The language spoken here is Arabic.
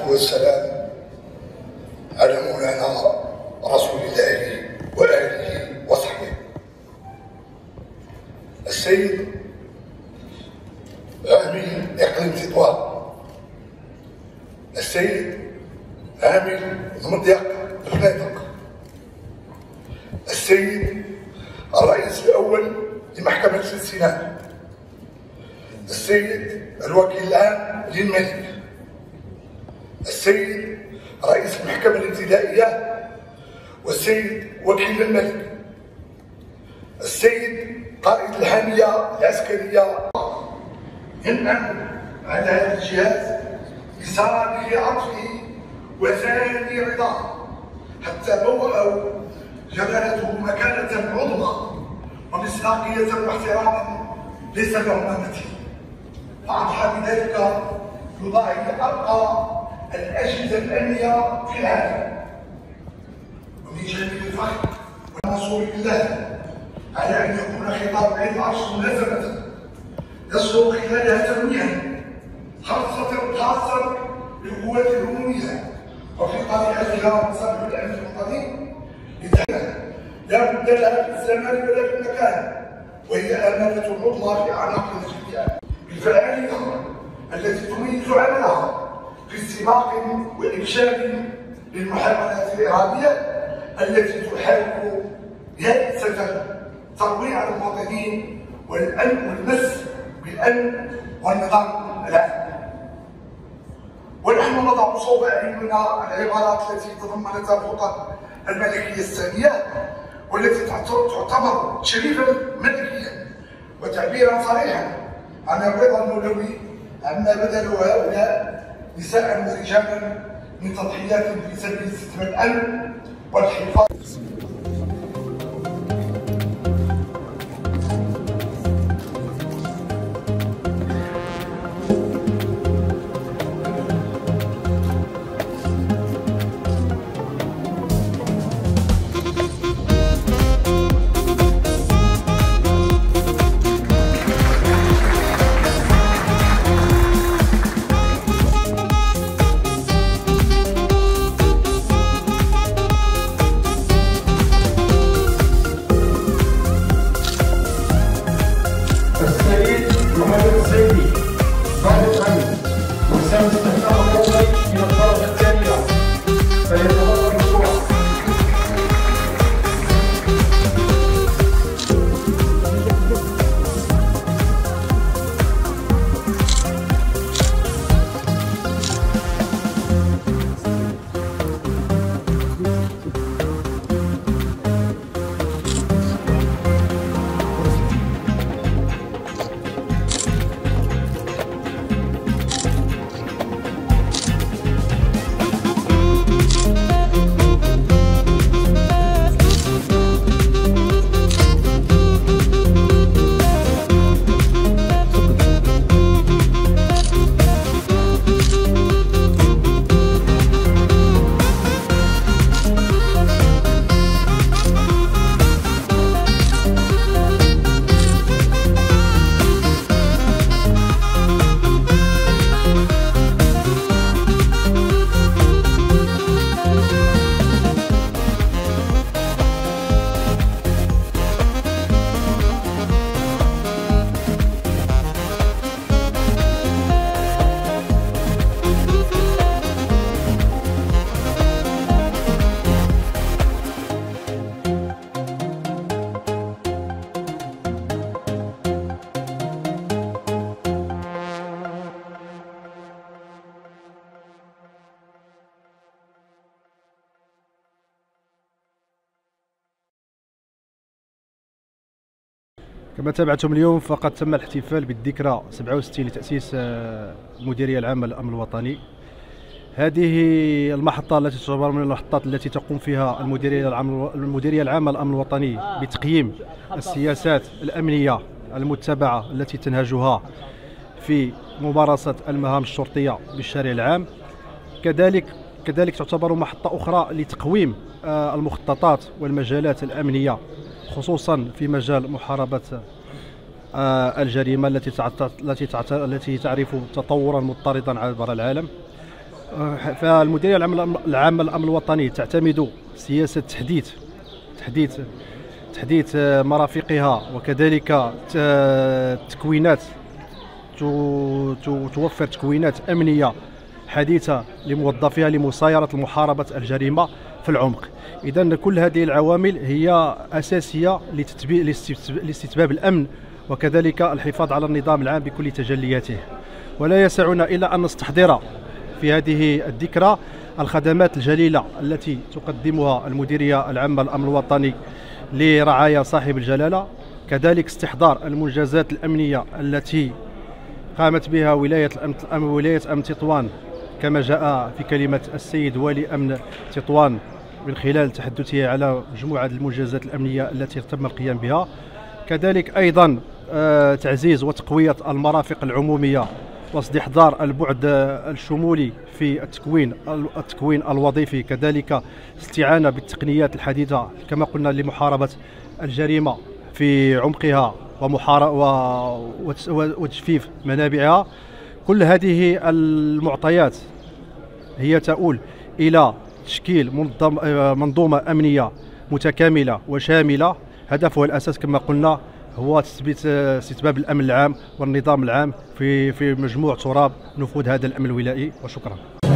والسلام على مولانا رسول الله وآله وصحبه. السيد عامل إقليم تطوان، السيد عامل مضيق الفنادق، السيد الرئيس الأول لمحكمة سيناء، السيد الوكيل العام للملك، السيد رئيس المحكمة الابتدائية والسيد وكيل الملك، السيد قائد الحامية العسكرية. ينعم على هذا الجهاز بسابق عطفه وثاني رضاه حتى بوأوا جلالته مكانة عظمى ومصداقية واحتراما ليس لهما مثيل، فأضحى بذلك يضاهي أرقى الأجهزة الأمنية في العالم. ومن جانب الفخر والمنصور بالله على أن يكون خطاب عيد العرش مناسبة يصدر خلالها تنويها خاصة بالقوات العمومية وفي طبيعتها مصالح الأمن الوطني لا بد لها في الزمان ولا في المكان، وهي أمانة عظمى في أعناقنا جميعا. بالفعالية التي تميز عملها في استباق وإفشال للمحاولات الإرهابية التي تحاول يائسة ترويع المواطنين والمس بالأمن والنظام العام. ونحن نضع صوب أعيننا العبارات التي تضمنتها الخطط الملكية الثانية والتي تعتبر تشريفا ملكيا وتعبيرا صريحا عن الرضا المولوي عما بذلوا هؤلاء نساء ورجالا من تضحيات في سبيل استتباب الأمن والحفاظ. كما تابعتم اليوم فقد تم الاحتفال بالذكرى 67 لتأسيس المديرية العامة للأمن الوطني. هذه المحطة التي تعتبر من المحطات التي تقوم فيها المديرية العامة للأمن الوطني بتقييم السياسات الأمنية المتبعة التي تنهجها في ممارسة المهام الشرطية بالشارع العام. كذلك تعتبر محطة أخرى لتقويم المخططات والمجالات الأمنية خصوصا في مجال محاربة الجريمة التي تعرف تطورا مضطردا عبر العالم. فالمديريه العامه للامن الوطني تعتمد سياسه تحديث مرافقها، وكذلك تكوينات توفر تكوينات امنيه حديثه لموظفيها لمسايره محاربه الجريمه في العمق. اذا كل هذه العوامل هي اساسيه لاستتباب الامن وكذلك الحفاظ على النظام العام بكل تجلياته. ولا يسعنا الا ان نستحضر في هذه الذكرى الخدمات الجليله التي تقدمها المديريه العامه للامن الوطني لرعايا صاحب الجلاله، كذلك استحضار المنجزات الامنيه التي قامت بها ولايه امن تطوان كما جاء في كلمه السيد والي امن تطوان من خلال تحدثه على مجموعه المنجزات الامنيه التي تم القيام بها. كذلك ايضا تعزيز وتقويه المرافق العموميه واستحضار البعد الشمولي في التكوين الوظيفي، كذلك استعانه بالتقنيات الحديثه كما قلنا لمحاربه الجريمه في عمقها وتجفيف منابعها. كل هذه المعطيات هي تؤول الى تشكيل منظومه امنيه متكامله وشامله، هدفها الاساس كما قلنا هو استتباب الامن العام والنظام العام في مجموع تراب نفوذ هذا الامن الولائي. وشكرا.